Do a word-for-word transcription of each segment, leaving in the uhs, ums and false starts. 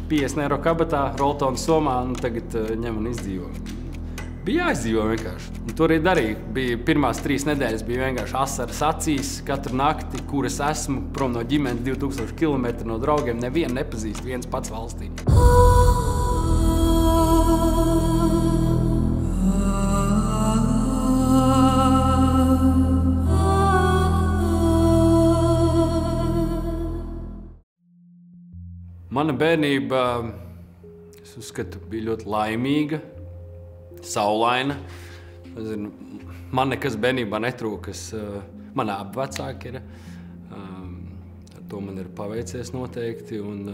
piecdesmit eiro kabatā, roltonu somā un tagad uh, ņem un izdzīvo. Bija jāizdzīvo vienkārši. Un to arī darīju. Bija pirmās trīs nedēļas bija vienkārši asaras acīs katru nakti, kur es esmu, prom no ģimenes divi tūkstoši kilometri no draugiem, nevienu nepazīst, viens pats valstī. Mana bērnība, es uzskatu, bija ļoti laimīga, saulaina. Zinu, man nekas bērnībā netrūkas. Man abi vecāki ir. Ar to man ir paveicies noteikti. Un,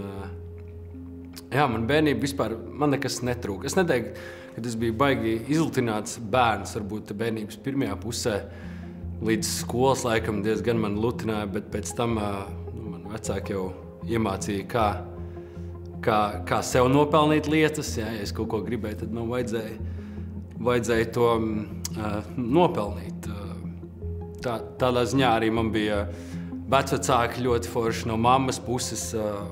jā, man bērnība vispār, man nekas netrūka. Es neteiktu, ka es biju baigi izlutināts bērns, varbūt bērnības pirmajā pusē. Līdz skolas laikam diezgan man lutināja, bet pēc tam nu, man vecāki jau iemācīja, kā Kā, kā sev nopelnīt lietas. Ja, ja es kaut ko gribēju, tad man vajadzēja, vajadzēja to uh, nopelnīt. Tā, tādā ziņā arī man bija vecvecāki ļoti forši no mammas puses. Uh,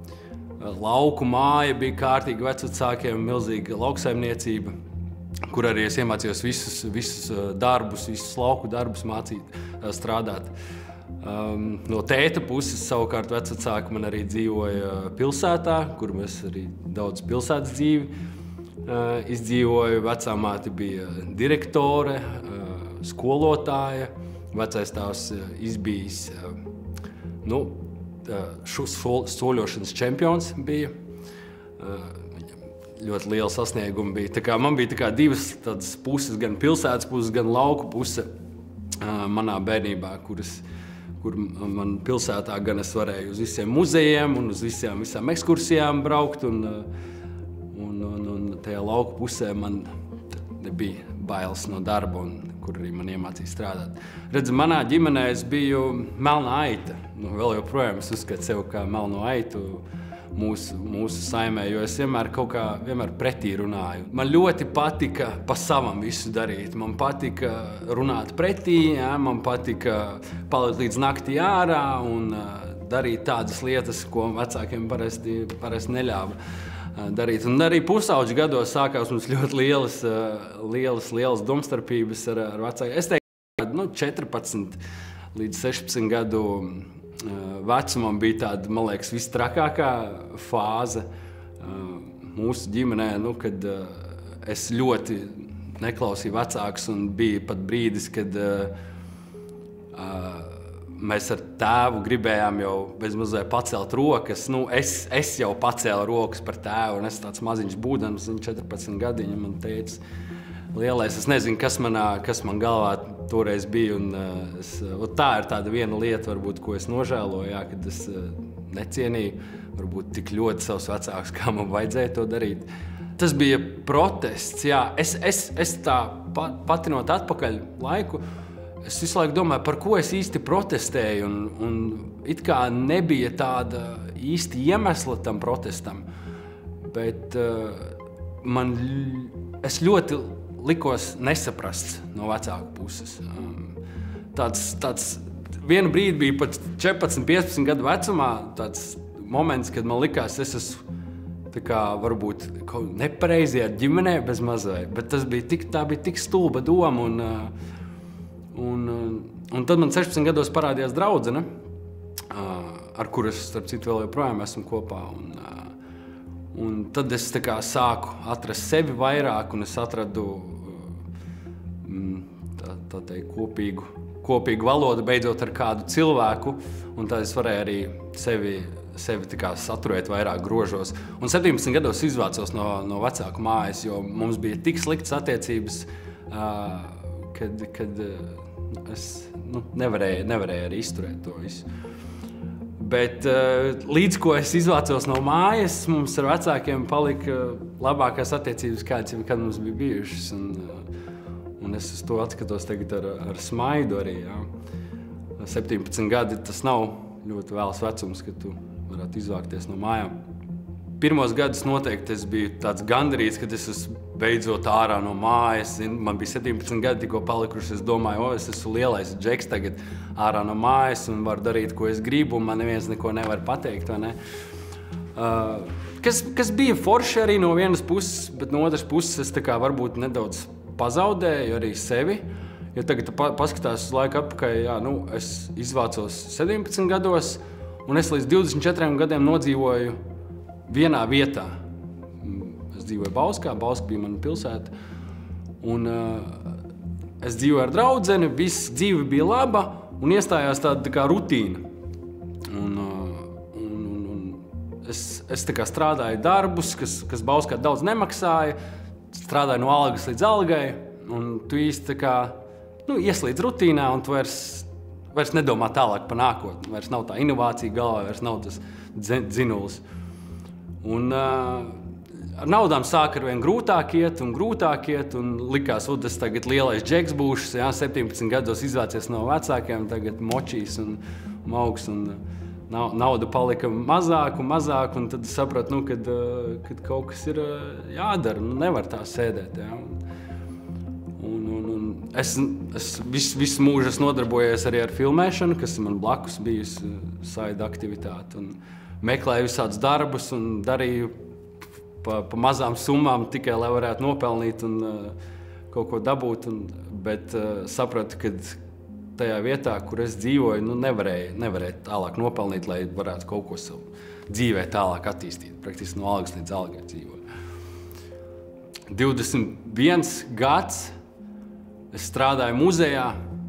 lauku māja bija kārtīgi vecvecākiem, milzīga lauksaimniecība, kur arī es iemācījos visus, visus darbus, visus lauku darbus mācīt, strādāt. Um, no tēta puses savukārt vecvecāki man arī dzīvoja pilsētā, kur mēs arī daudz pilsētas dzīvi uh, izdzīvoju. Vecā māte bija direktore, uh, skolotāja, vecais tēvs uh, izbijis uh, nu, uh, soļošanas čempions bija. Uh, ļoti liela sasnieguma bija. Tā kā man bija tā kā divas tādas puses, gan pilsētas puses, gan lauku puse uh, manā bērnībā, kuras kur man pilsētā gan es varēju uz visiem muzejiem un uz visām, visām ekskursijām braukt, un, un, un, un tajā lauku pusē man nebija bailes no darba, un, kur arī man iemācīja strādāt. Redz, manā ģimenē es biju melna aita. Nu, vēl joprojām es uzskatu sev kā melno aitu mūsu, mūsu saimē, jo es vienmēr kaut kā vienmēr pretī runāju. Man ļoti patika pa savam visu darīt. Man patika runāt pretī, ja? Man patika palikt līdz naktī ārā un uh, darīt tādas lietas, ko vecākiem parasti, parasti neļāva uh, darīt. Un arī pusauģu gados sākās mums ļoti lielas, uh, lielas, lielas domstarpības ar, ar vecākiem. Es teiktu, nu, četrpadsmit līdz sešpadsmit gadu vecumam bija tāda, man liekas, vistrakākā fāze mūsu ģimenē, nu, kad es ļoti neklausīju vecākus, un bija pat brīdis, kad mēs ar tēvu gribējām jau bezmazliet pacelt rokas. Nu, es, es jau pacēlu rokas par tēvu, un es tāds maziņš būdams, četrpadsmit gadiņi, man teica, lielais, es nezinu, kas, manā, kas man galvā toreiz bija, un, uh, es, un tā ir tāda viena lieta, varbūt, ko es nožēloju, jā, kad es uh, necienīju, varbūt tik ļoti savus vecākus, kā man vajadzēja to darīt. Tas bija protests, jā, es, es, es tā patinot atpakaļ laiku, es visu laiku domāju, par ko es īsti protestēju, un, un it kā nebija tāda īsti iemesla tam protestam, bet uh, man, es ļoti likos nesaprasts no vecāku puses. Tāds, tāds vienu brīdi bija pat četrpadsmit, piecpadsmit gadu vecumā tāds moments, kad man likās, es esmu tā kā varbūt nepareizi ar ģimenē bez mazai, bet tas bija tik, tā bija tik stulba doma, un, un, un tad man sešpadsmit gados parādījās draudzene, ar kuru es, starp citu, vēl joprojām esmu kopā, un, un tad es tā kā sāku atrast sevi vairāk, un es atradu tā, tā teikt, kopīgu, kopīgu valodu beidzot ar kādu cilvēku, un tad es varēju arī sevi, sevi tā kā saturēt vairāk grožos. Un septiņpadsmit gados izvācos no, no vecāku mājas, jo mums bija tik sliktas attiecības, kad, kad es nu, nevarēju, nevarēju arī izturēt to visu. Bet līdz ko es izvācos no mājas, mums ar vecākiem palika labākās attiecības, kādas kad mums bija bijušas. Un, un es uz to atskatos tagad ar, ar smaidu arī. Jā. septiņpadsmit gadi tas nav ļoti vēls vecums, kad tu varētu izvākties no mājām. Pirmos gadus noteikti es biju tāds gandarīts, kad es esmu beidzot ārā no mājas. Man bija septiņpadsmit gadi tikko palikuši, es domāju, o, es esmu lielais džeks tagad ārā no mājas un varu darīt, ko es gribu, un man neviens neko nevar pateikt, vai ne? Uh, kas, kas bija forši arī no vienas puses, bet no otras puses es tā kā varbūt nedaudz pazaudēju arī sevi. Ja tagad pa, paskatās uz laiku atpakaļ, jā, nu, es izvācos sedemnaestos gados, un es līdz divdesmit četriem gadiem nodzīvoju vienā vietā. Es dzīvoju Bauskā, Bauska bija mana pilsēta, un uh, es dzīvoju ar draudzeni, viss dzīve bija laba, un iestājās tāda tā kā rutīna. Un, uh, un, un, un es, es tā kā strādāju darbus, kas, kas Bauskā daudz nemaksāja, strādāju no algas līdz algai, un tu īsti tā kā, nu, ieslīdz rutīnā, un tu vairs, vairs nedomā tālāk par nākotni. Vairs nav tā inovācija galvā, vairs nav tas dzinulis. Un uh, ar naudām sāk ar vien grūtāk iet un grūtāk iet, un likās, un tas tagad lielais džeks būšas, jā, septiņpadsmit gados izvācies no vecākiem, tagad močīs un mauks, un nauda palika mazāk un mazāk, un tad sapratu, nu, kad, kad kaut kas ir jādara, nu, nevar tā sēdēt, jā. Un, un, un es, es visu, visu mūžu esmu nodarbojies arī ar filmēšanu, kas man blakus bijusi saida aktivitāte, un meklēju visādus darbus un darīju pa, pa mazām summām tikai, lai varētu nopelnīt un uh, kaut ko dabūt, un, bet uh, sapratu, ka tajā vietā, kur es dzīvoju, nu, nevarēju, nevarēju tālāk nopelnīt, lai varētu kaut ko savu dzīvē tālāk attīstīt. Praktiski no algas līdz algai dzīvoju. divdesmit viens gads es strādāju muzejā.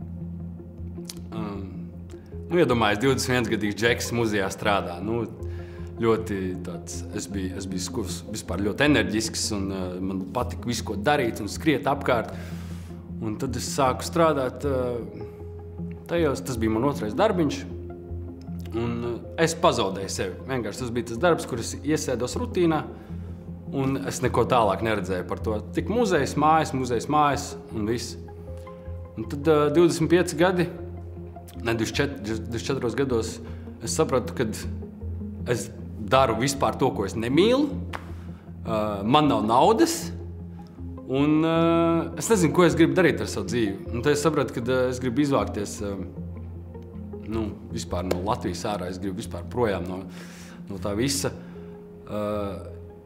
Um, nu, iedomājies, divdesmit viens gadīgs džeks muzejā strādā. Nu, ļoti tāds, es biju, es biju skurs, vispār ļoti enerģisks, un uh, man patika visu, ko darīt un skriet apkārt. Un tad es sāku strādāt uh, tajos, tas bija man otrais darbiņš, un uh, es pazaudēju sevi. Vienkārši tas bija tas darbs, kur es iesēdos rutīnā, un es neko tālāk neredzēju par to. Tik muzejs, mājas, muzejs, mājas, un viss. Un tad uh, divdesmit pieci gadi, ne, divdesmit četros gados, es sapratu, ka es daru vispār to, ko es nemīlu, uh, man nav naudas, un uh, es nezinu, ko es gribu darīt ar savu dzīvi. Un tad es sapratu, ka uh, es gribu izvākties uh, nu, vispār no Latvijas ārā, es gribu vispār projām no, no tā visa. Uh,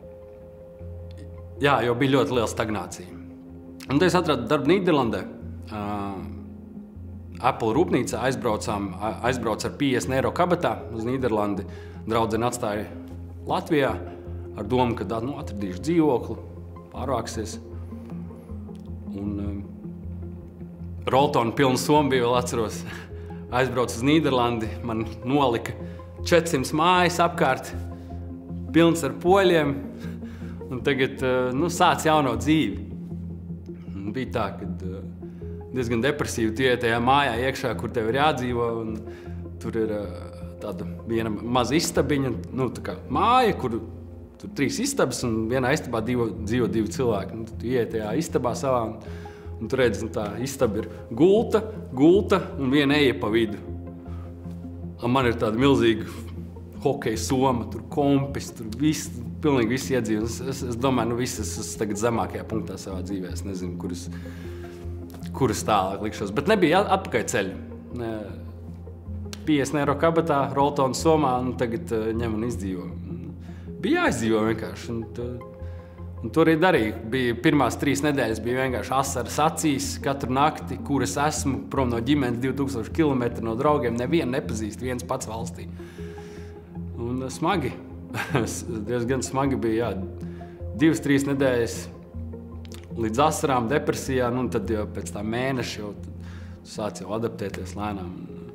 jā, jo bija ļoti liela stagnācija. Un tad es atradu darbu Nīderlandē. Uh, Apple rūpnīcā aizbraucām, aizbrauc ar piecdesmit eiro kabatā uz Nīderlandi. Draudzene atstāja Latvijā ar domu, ka nu, atradīšu dzīvokli, pārvāksies. Un um, Roltona pilna soma bija, vēl atceros, aizbrauc uz Nīderlandi, man nolika četrsimt mājas apkārt, pilns ar poļiem, un tagad uh, nu, sāc jauno dzīvi. Un bija tā, kad uh, diezgan depresīvi tie tajā mājā iekšā, kur tev ir jādzīvo, un tur ir uh, tāda viena maza istabiņa, nu, tā kā māja, kur tur trīs istabas, un vienā istabā dzīvo, dzīvo divi cilvēki. Nu, tu ieiet tajā istabā savā, un, un tu redzi, nu, tā istaba ir gulta, gulta un viena eja pa vidu. Un man ir tāda milzīga hokeja soma, tur kompis, tur viss, pilnīgi viss iedzīvo. Es, es, es domāju, nu, viss es esmu tagad zemākajā punktā savā dzīvē. Es nezinu, kuras, kuras tālāk likšos, bet nebija atpakaļ ceļu. Ne, piecdesmit eiro kabatā, Roltona somā, un tagad uh, ņem un izdzīvo. Bija jāizdzīvo vienkārši, un, tu, un to arī darīju. Bija pirmās trīs nedēļas bija vienkārši asaras acīs katru nakti, kur es esmu, prom no ģimenes divi tūkstoši kilometri no draugiem, nevienu nepazīst, viens pats valstī. Un uh, smagi, diezgan smagi bija, jā, divas, trīs nedēļas līdz asarām, depresijā, nu, un tad jau pēc tā mēneša jau sāc jau adaptēties lēnām.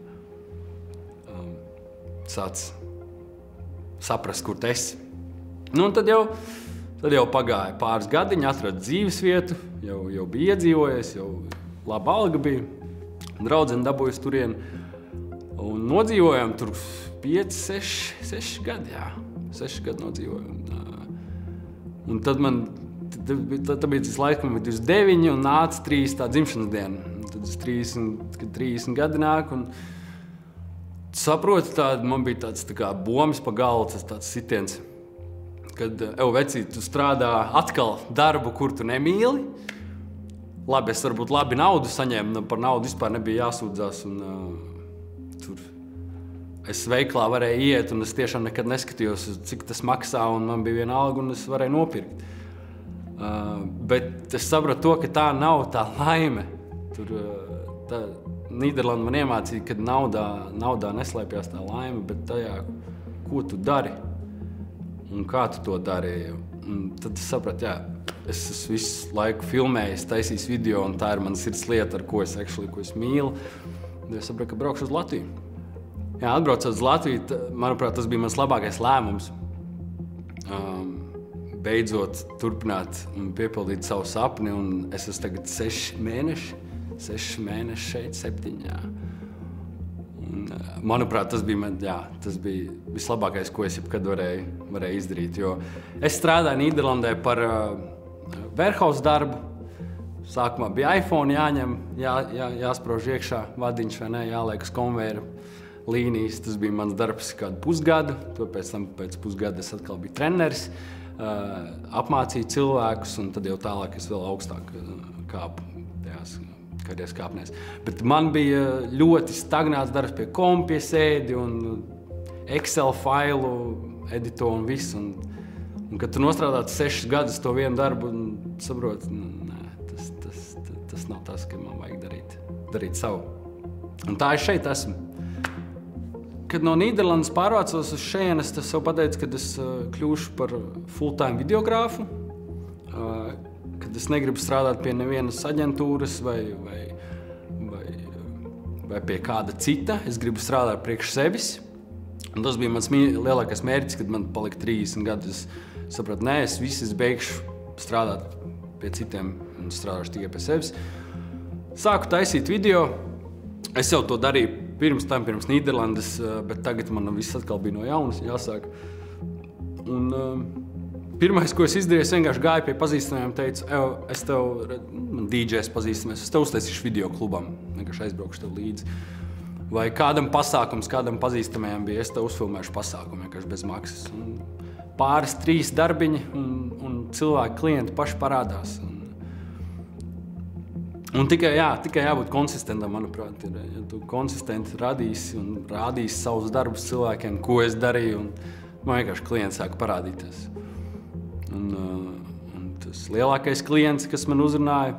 Sāc saprast, kur tu esi. Nu, un tad jau, tad jau pagāja pāris gadiņi, atradu dzīves vietu, jau, jau bija iedzīvojies, jau laba alga bija, draudzene dabūjusi turien, un nodzīvojām tur pieci, seši, seši gadi, jā, seši gadi nodzīvojām. Un tad man, tad, tad bija tas laiks, man bija divdesmit deviņi, un nāca trīs tā dzimšanas diena. Tad es trīsdesmit, trīsdesmit gadi nāk, un saproti, tāda, man bija tāds tā kā bombas pa galvu, tas tāds sitiens, kad, ev, vecīt, tu strādā atkal darbu, kur tu nemīli. Labi, es varbūt labi naudu saņēmu, par naudu vispār nebija jāsūdzās, un uh, tur es veiklā varēju iet, un es tiešām nekad neskatījos, cik tas maksā, un man bija viena alga, un es varēju nopirkt. Uh, bet es sapratu to, ka tā nav tā laime. Tur, tā, Nīderlanda man iemācīja, ka naudā, naudā neslēpjas tā laime, bet tajā, ko tu dari un kā tu to dari. Un tad es sapratu, jā, es esmu visu laiku filmējis, taisījis video, un tā ir mana sirds lieta, ar ko es, actually, ko es mīlu. Un es sapratu, ka braukšu uz Latviju. Jā, atbraucot uz Latviju, manuprāt, tas bija mans labākais lēmums. Um, beidzot turpināt un piepildīt savu sapni, un es esmu tagad seši mēneši, seši mēneši šeit, septiņi, jā. Un, manuprāt, tas bija, man, jā, tas bija vislabākais, ko es jebkad varēju, varēju izdarīt, jo es strādāju Nīderlandē par uh, warehouse darbu. Sākumā bija iPhone jāņem, jā, jā, jāsprauž iekšā vadiņš vai ne, jāliek uz konvejeru līnijas. Tas bija mans darbs kādu pusgadu, to pēc tam pēc pusgada es atkal biju treneris, uh, apmācīju cilvēkus, un tad jau tālāk es vēl augstāk kāpu tajās karjeras kāpnēs. Bet man bija ļoti stagnēts darbs pie kompa, pie sēdi un Excel failu edito un viss. Un, un kad tu nostrādāt sešus gadus to vienu darbu un saproti, nē, tas, tas, tas, tas nav tas, ka man vajag darīt, darīt savu. Un tā es šeit esmu. Kad no Nīderlandes pārvācos uz šejienes, es sev pateicu, ka es uh, kļūšu par full-time videogrāfu, uh, kad es negribu strādāt pie nevienas aģentūras vai, vai, vai, vai pie kāda cita. Es gribu strādāt priekš sevis. Un tas bija mans lielākais mērķis, kad man palika trīsdesmit gadi. Es sapratu, nē, es visu beigšu strādāt pie citiem un strādāšu tikai pie sevis. Sāku taisīt video. Es jau to darīju pirms tam, pirms Nīderlandes, bet tagad man viss atkal bija no jaunas jāsāk. Un um, pirmais, ko es izdarīju, es vienkārši gāju pie pazīstamiem, teicu, es tev, man D Js pazīstamies, es tev uztaisīšu video klubam, vienkārši aizbraukšu tev līdzi. Vai kādam pasākums, kādam pazīstamajam bija, es tev uzfilmēšu pasākumu, vienkārši bez maksas. Un pāris, trīs darbiņi, un, un cilvēki, klienti paši parādās. Un, Un tikai, jā, tikai jābūt konsistentam, manuprāt, ir, ja tu konsistenti radīsi un rādīsi savus darbus cilvēkiem, ko es darīju, un man vienkārši klients sāka parādīties. Un, un tas lielākais klients, kas man uzrunāja,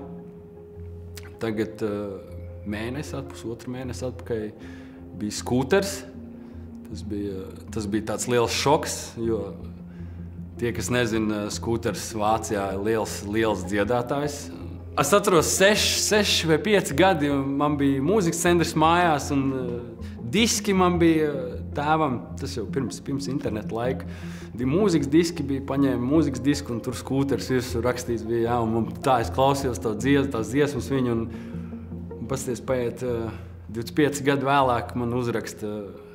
tagad mēnesi, pusotru mēnesi atpakaļ, bija skūters. Tas bija, tas bija tāds liels šoks, jo tie, kas nezina, skūters Vācijā ir liels, liels dziedātājs. Es atceros seši, seši vai pieci gadi, un man bija mūzikas centrs mājās, un uh, diski man bija tēvam, tas jau pirms, pirms interneta laika. Mūzikas diski bija, paņēma mūzikas disku, un tur skūters virsū rakstīts bija, jā, un man tā es klausījos to dzies, tās dziesmas viņu, un, un pasties paiet uh, divdesmit pieci gadi vēlāk, man uzraksta,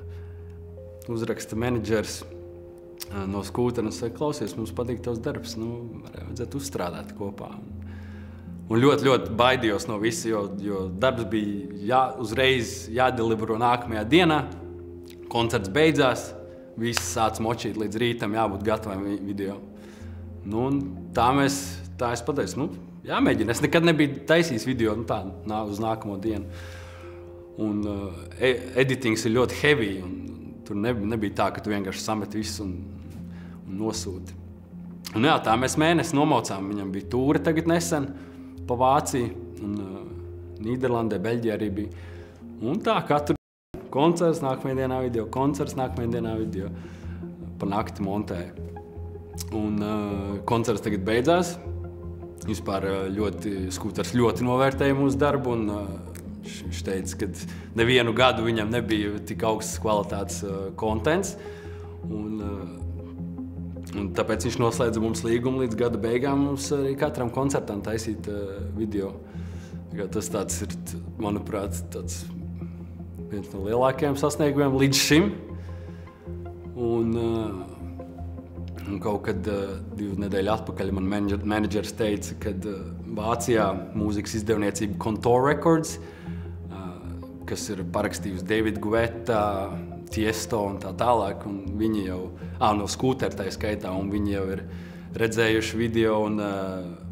uzraksta menedžers uh, no skūtera, un saka, klausies, mums patīk tavs darbs, nu, vajadzētu uzstrādāt kopā. Un ļoti, ļoti baidījos no visa, jo, jo darbs bija jā, uzreiz jādelivero nākamajā dienā. Koncerts beidzās, viss sāca močīt līdz rītam, jābūt gataviem video. Nu, tā, mēs, tā es pateicu, nu, jāmēģina. Es nekad nebiju taisījis video nu, tā, uz nākamo dienu. Un uh, editings ir ļoti heavy, un tur nebija tā, ka tu vienkārši samet visu un, un nosūti. Un jā, tā mēs mēnesi nomaucām, viņam bija tūre tagad nesen. Pa Vāciju, un uh, Nīderlandē, Beļģijā arī bija. Un tā, katru koncerts, nākamajā dienā video, koncerts, nākamajā dienā video. Pa nakti montēja. Un uh, koncerts tagad beidzās. Vispār uh, ļoti, skūters ļoti novērtēja mūsu darbu, un uh, viņš teica, ka nevienu gadu viņam nebija tik augsts kvalitātes uh, kontents. Un, uh, Un tāpēc viņš noslēdza mums līgumu līdz gada beigām mums arī katram koncertam taisīt uh, video. Tas tāds ir, manuprāt, tāds viens no lielākajiem sasniegumiem līdz šim. Un, uh, un kaut kad uh, divu nedēļu atpakaļ man menedžers teica, ka uh, Vācijā mūzikas izdevniecība Contour Records, uh, kas ir parakstījusi David Guetta, Tiesto un tā tālāk, un viņi jau, ā, no skūtera tā skaitā, un viņi jau ir redzējuši video un,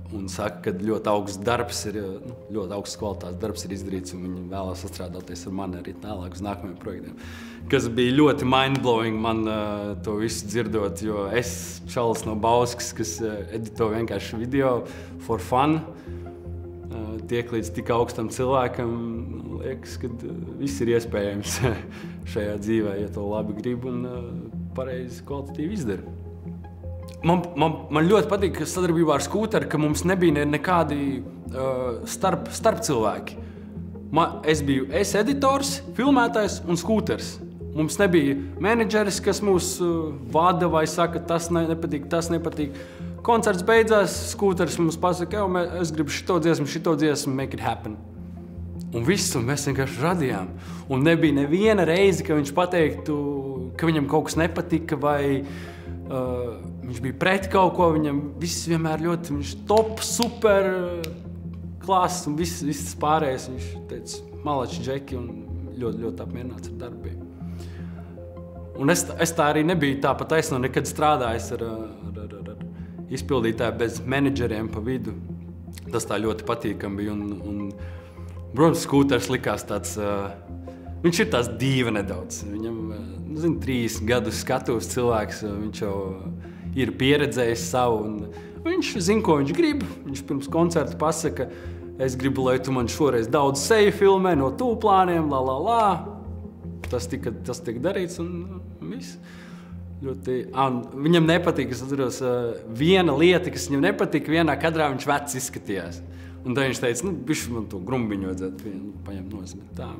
un saka, ka ļoti augsts darbs ir, nu, ļoti augsts kvalitātes darbs ir izdarīts, un viņi vēlās sastrādāties ar mani arī tālāk uz nākamajiem projektiem. Kas bija ļoti mind-blowing man uh, to visu dzirdot, jo es, čalis no Bauskas, kas uh, edito vienkārši video for fun, uh, tiek līdz tik augstam cilvēkam, liekas, ka uh, viss ir iespējams šajā dzīvē, ja to labi grib un uh, pareizi kvalitatīvi izdara. Man, man, man ļoti patīk sadarbībā ar Skūteru, ka mums nebija nekādi uh, starp, starp cilvēki. Man, es biju es editors, filmētājs un Skūters. Mums nebija menedžeris, kas mūs uh, vada vai saka, tas ne, nepatīk, tas nepatīk. Koncerts beidzās, Skūters mums pasaka, jau, es gribu šito dziesmu, šito dziesmu, make it happen. Un viss, un mēs vienkārši radījām. Un nebija neviena reize, ka viņš pateiktu, ka viņam kaut kas nepatika vai uh, viņš bija pret kaut ko, viņam viss vienmēr ļoti, viņš top, super klāsts un viss, viss pārējais. Viņš teica, malači džeki un ļoti, ļoti apmierināts ar darbību. Un es, es tā arī nebiju tā pat taisno nekad strādājis ar, ar, ar, ar, ar izpildītāju bez menedžeriem pa vidu. Tas tā ļoti patīkami bija. Un, un, protams, Skūters likās tāds, uh, viņš ir tāds dīva nedaudz. Viņam, uh, zinu, trīs gadus skatos cilvēks, uh, viņš jau ir pieredzējis savu, un viņš zina, ko viņš grib. Viņš pirms koncerta pasaka, es gribu, lai tu man šoreiz daudz seju filmē no tūplāniem, la, la, la. Tas tika, tas tika darīts, un viss. Ļoti, un viņam nepatika, es atceros, viena lieta, kas viņam nepatika, vienā kadrā viņš vecs izskatījās. Un tad viņš teica, nu, bišķi man to grumbiņu vajadzētu paņemt nost. Tā,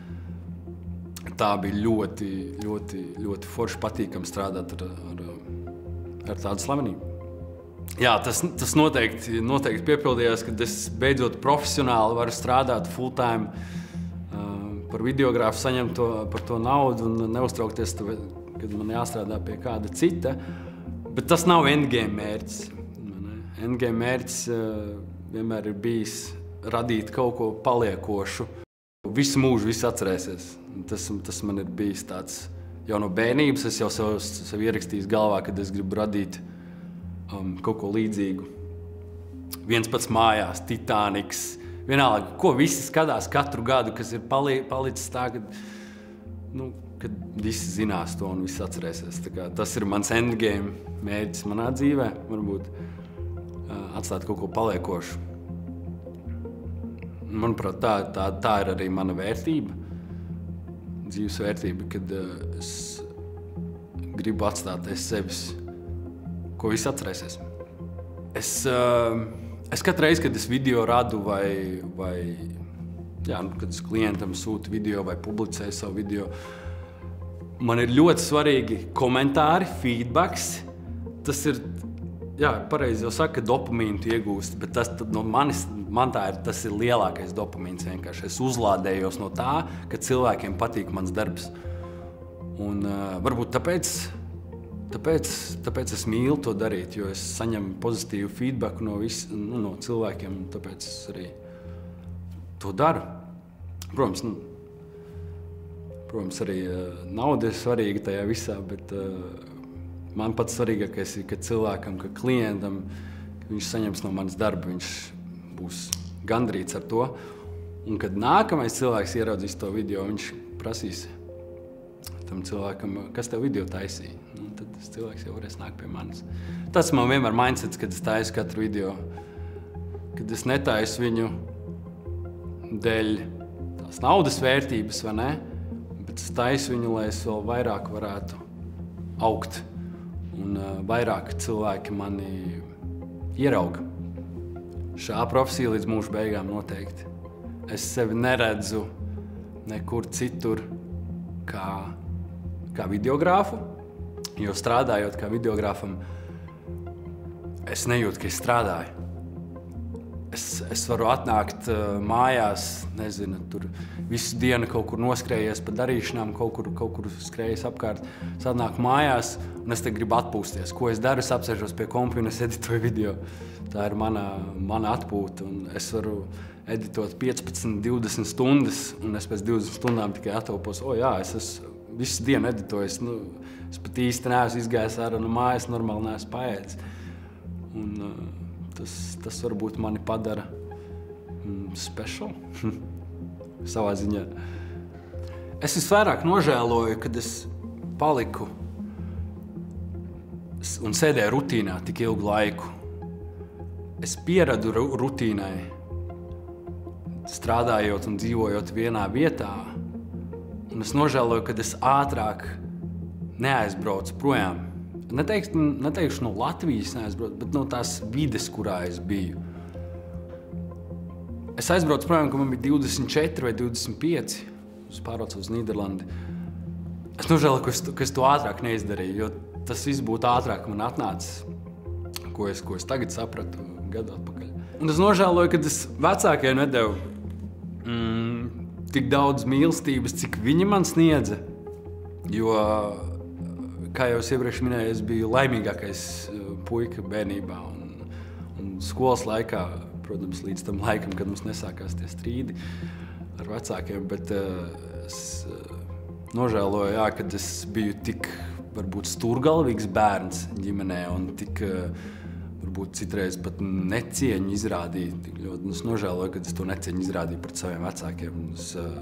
tā bija ļoti, ļoti, ļoti forši patīkami strādāt ar, ar ar tādu slavenību. Jā, tas, tas noteikti, noteikti piepildījās, kad es beidzot profesionāli varu strādāt full time uh, par videogrāfu, saņemt to, par to naudu un neuztraukties, to, kad man jāstrādā pie kāda cita. Bet tas nav endgame mērķis. Endgame mērķis uh, vienmēr ir bijis radīt kaut ko paliekošu. Visu mūžu viss atcerēsies. Tas, tas man ir bijis tāds. Jau no bērnības es jau sev, sev ierakstījis galvā, kad es gribu radīt um, kaut ko līdzīgu. Viens pats mājās, Titaniks, vienalga, ko visi skatās katru gadu, kas ir pali, palicis tā, kad, nu, kad visi zinās to un visi atcerēsies. Tā kā, tas ir mans endgame mērķis manā dzīvē, varbūt uh, atstāt kaut ko paliekošu. Manuprāt, tā, tā, tā ir arī mana vērtība. Dzīves vērtība, kad uh, es gribu atstāt aiz sevis, ko visi atcerēsies. Es, uh, es katru reizi, kad es video radu vai, vai jā, nu, kad es klientam sūtu video vai publicēju savu video, man ir ļoti svarīgi komentāri, feedbacks. Tas ir, jā, pareizi jau saka, ka dopamīnu tu iegūsti, bet tas no manis, man tā ir, tas ir lielākais dopamīns vienkārši. Es uzlādējos no tā, ka cilvēkiem patīk mans darbs. Un uh, varbūt tāpēc, tāpēc, tāpēc es mīlu to darīt, jo es saņemu pozitīvu feedbacku no, vis, nu, no cilvēkiem, un tāpēc es arī to daru. Protams, nu, protams arī uh, nauda ir svarīga tajā visā, bet uh, man pats svarīgākais ir, ka cilvēkam, ka klientam, ka viņš saņems no manas darba, viņš būs gandrīts ar to. Un kad nākamais cilvēks ieraudzīs to video, viņš prasīs tam cilvēkam, kas tev video taisīja. Nu, tad tas cilvēks jau varēs nākt pie manis. Tas man vienmēr mindsets, kad es taisu katru video. Kad es netaisu viņu dēļ tās naudas vērtības, vai ne? Bet es taisu viņu, lai es vēl vairāk varētu augt. Un uh, vairāk cilvēki mani ierauga. Šā profesija līdz mūža beigām noteikti. Es sevi neredzu nekur citur kā, kā videogrāfu, jo strādājot kā videogrāfam, es nejūtu, ka es strādāju. Es, es varu atnākt uh, mājās, nezinu, tur visu dienu kaut kur noskrējies pa darīšanām, kaut kur, kaut kur skrējies apkārt. Es atnāku mājās un es te gribu atpūsties. Ko es daru? Es apsēžos pie kompa un es editoju video. Tā ir mana, mana atpūta. Un es varu editot piecpadsmit, divdesmit stundas un es pēc divdesmit stundām tikai atopos. O jā, es esmu visu dienu editojis. Nu, es pat īsti neesmu izgājis ārā no mājas, normāli neesmu paēdis. Un, uh, tas, tas varbūt mani padara mm, special savā ziņā. Es visvairāk nožēloju, kad es paliku un sēdēju rutīnā tik ilgu laiku. Es pieradu rutīnai, strādājot un dzīvojot vienā vietā, un es nožēloju, kad es ātrāk neaizbraucu projām. Neteikšu, neteikšu no Latvijas neaizbraucu, bet no tās vides, kurā es biju. Es aizbraucu projām, kad man bija divdesmit četri vai divdesmit pieci, es pārvācu uz Nīderlandi. Es nožēloju, ka es, ka es to ātrāk neizdarīju, jo tas viss būtu ātrāk man atnācis, ko es, ko es tagad sapratu gadu atpakaļ. Un es nožēloju, ka es vecākajiem nedevu mm, tik daudz mīlestības, cik viņi man sniedza, jo, kā jau es iepriekš minēju, es biju laimīgākais puika bērnībā un, un skolas laikā, protams, līdz tam laikam, kad mums nesākās tie strīdi ar vecākiem, bet uh, es uh, nožēloju, jā, kad es biju tik, varbūt, stūrgalvīgs bērns ģimenē un tik, uh, varbūt, citreiz pat necieņu izrādīju. Tik ļoti, es nožēloju, kad es to necieņu izrādīju pret saviem vecākiem. Es, uh,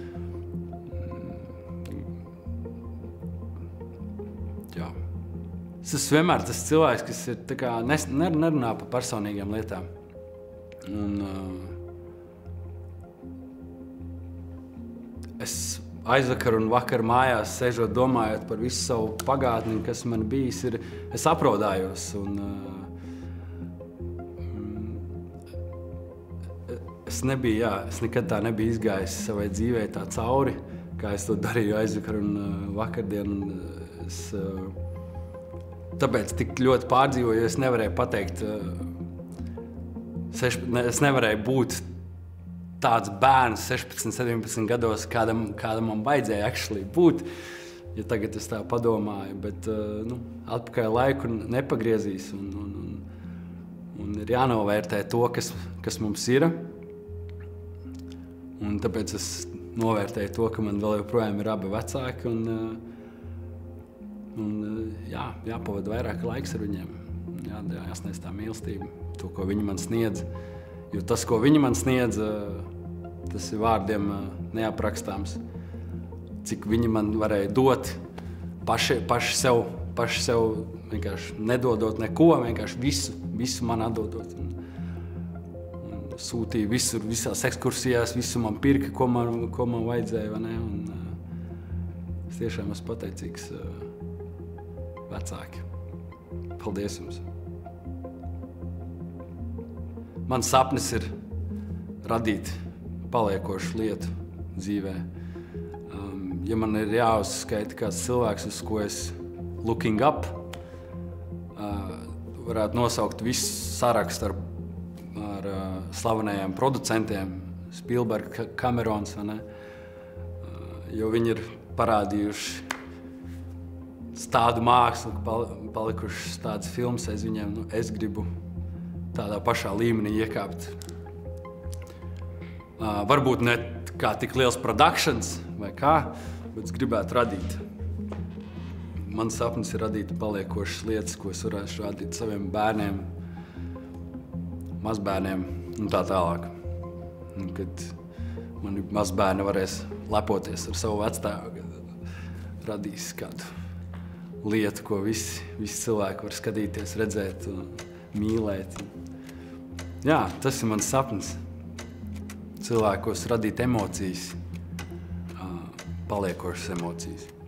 jā. Es esmu vienmēr tas cilvēks, kas ir, tā kā, nes, nerunā par personīgām lietām. Un, uh, es aizvakar un vakar mājās sēžot, domājot par visu savu pagātni, kas man bijis, ir, es apraudājos. Un, uh, es nebiju, jā, es nekad tā nebiju izgājis savai dzīvē tā cauri, kā es to darīju aizvakar un uh, vakardien. Un es, uh, tāpēc tik ļoti pārdzīvoju, jo es nevarēju pateikt, uh, seš, ne, es nevarēju būt tāds bērns sešpadsmit, septiņpadsmit gados, kādam, kādam man vajadzēja actually būt, ja tagad es tā padomāju, bet uh, nu, atpakaļ laiku nepagriezīs un, un, un, un ir jānovērtē to, kas, kas mums ir. Un tāpēc es novērtēju to, ka man vēl joprojām ir abi vecāki un, uh, un uh, jā, jāpavada vairāk laiks ar viņiem, jā, jāsniedz tā mīlestība, to, ko viņi man sniedz. Jo tas, ko viņi man sniedz, tas ir vārdiem neaprakstāms. Cik viņi man varēja dot paši, paši sev, paši sev vienkārši nedodot neko, vienkārši visu, visu man atdodot. Un, un sūtīja visur, visās ekskursijās, visu man pirka, ko man, ko man vajadzēja, vai ne? Un es tiešām esmu pateicīgs vecāki. Paldies jums! Mans sapnis ir radīt paliekošu lietu dzīvē. Um, ja man ir jāuzskaita kāds cilvēks, uz ko es looking up, uh, varētu nosaukt visu sarakstu ar, ar uh, slavenajiem producentiem, Spielberg, Camerons, vai ne? Uh, jo viņi ir parādījuši tādu mākslu, palikušas tādas filmas aiz viņiem. Nu, es gribu tādā pašā līmenī iekāpt. Uh, varbūt ne kā tik liels productions vai kā, bet es gribētu radīt. Mans sapnis ir radīt paliekošas lietas, ko es varētu radīt saviem bērniem, mazbērniem un tā tālāk. Un, kad mani mazbērni varēs lepoties ar savu vecstāvu, kad radīs kādu lietu, ko visi, visi cilvēki var skatīties, redzēt un mīlēt. Jā, tas ir mans sapnis. Cilvēkos radīt emocijas, paliekošas emocijas.